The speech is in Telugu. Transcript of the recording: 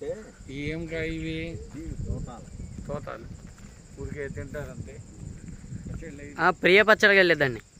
ఏం కాయ ఇవి తోతాలు ఊరికే తింటారంతే. ప్రియ పచ్చడికి వెళ్ళేదాన్ని.